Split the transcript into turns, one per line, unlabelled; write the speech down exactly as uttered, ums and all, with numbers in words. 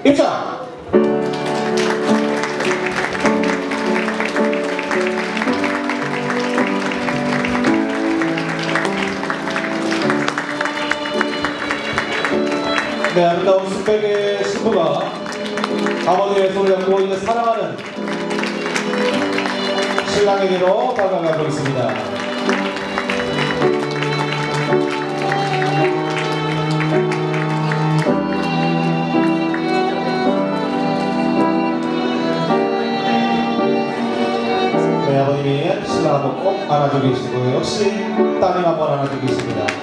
입장! 네, 아름다운 스펙의 신부가 아버지의 손을 잡고 이제 사랑하는 신랑에게로 다가가고 있습니다. 네, 아버님이 신랑 한번 꼭 안아주고 계시고 역시 따님 한번 안아주고 계십니다.